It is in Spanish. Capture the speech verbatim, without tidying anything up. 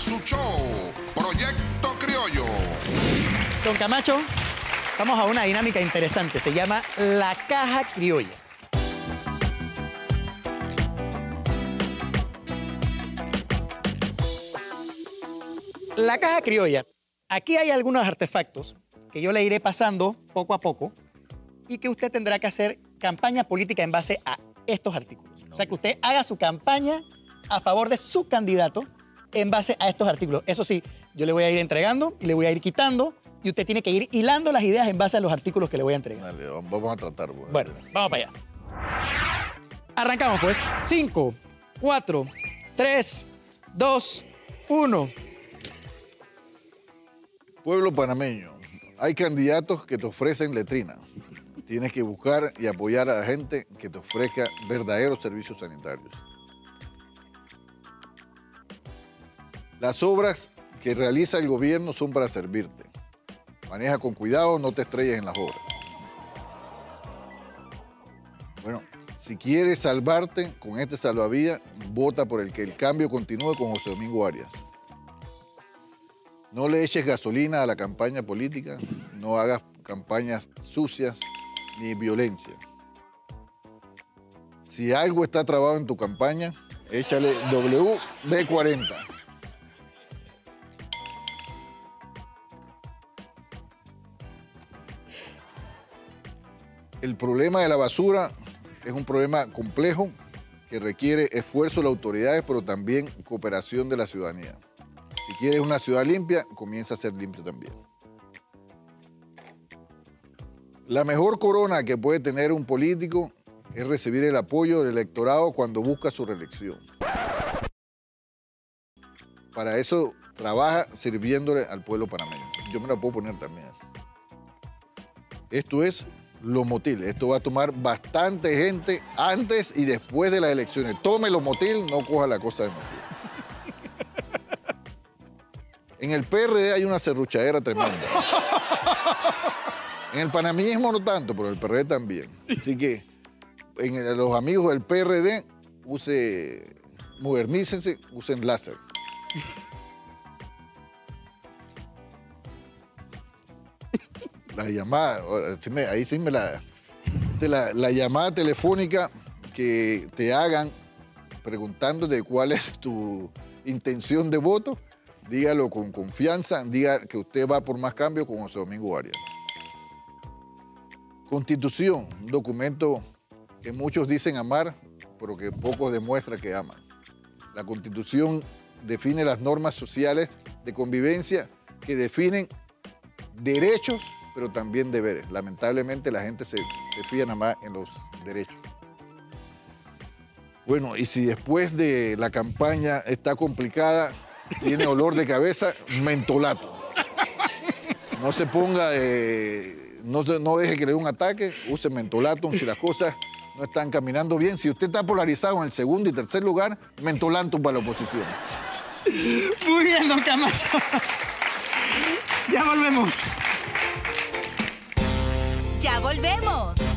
su show, Proyecto Criollo. Don Camacho, vamos a una dinámica interesante. Se llama la caja criolla. La caja criolla. Aquí hay algunos artefactos que yo le iré pasando poco a poco y que usted tendrá que hacer campaña política en base a estos artículos. O sea, que usted haga su campaña a favor de su candidato en base a estos artículos. Eso sí, yo le voy a ir entregando y le voy a ir quitando y usted tiene que ir hilando las ideas en base a los artículos que le voy a entregar. Dale, vamos a tratar. Bueno, bueno vamos para allá. Arrancamos, pues. Cinco, cuatro, tres, dos, uno. Pueblo panameño, hay candidatos que te ofrecen letrina. Tienes que buscar y apoyar a la gente que te ofrezca verdaderos servicios sanitarios. Las obras que realiza el gobierno son para servirte. Maneja con cuidado, no te estrelles en las obras. Bueno, si quieres salvarte con este salvavidas, vota por el que el cambio continúe con José Domingo Arias. No le eches gasolina a la campaña política, no hagas campañas sucias ni violencia. Si algo está trabado en tu campaña, échale W D cuarenta. El problema de la basura es un problema complejo que requiere esfuerzo de las autoridades, pero también cooperación de la ciudadanía. Si quieres una ciudad limpia, comienza a ser limpio también. La mejor corona que puede tener un político es recibir el apoyo del electorado cuando busca su reelección. Para eso trabaja sirviéndole al pueblo panameño. Yo me la puedo poner también. Esto es Lomotil. Esto va a tomar bastante gente antes y después de las elecciones. Tome Lomotil, no coja la cosa de emoción. En el P R D hay una serruchadera tremenda. En el panameñismo no tanto, pero en el P R D también. Así que en el, los amigos del P R D, use, modernícense, usen láser. La llamada, ahí sí me la, la... La llamada telefónica que te hagan preguntándote cuál es tu intención de voto, dígalo con confianza, diga que usted va por más cambio con José Domingo Arias. Constitución, un documento que muchos dicen amar, pero que pocos demuestran que aman. La Constitución define las normas sociales de convivencia que definen derechos, pero también deberes. Lamentablemente la gente se, se fija nada más en los derechos. Bueno, y si después de la campaña está complicada, tiene olor de cabeza, mentolato. No se ponga, eh, no, no deje que le dé un ataque, use mentolato si las cosas no están caminando bien. Si usted está polarizado en el segundo y tercer lugar, mentolato para la oposición. Muy bien, don Camacho. Ya volvemos. Ya volvemos.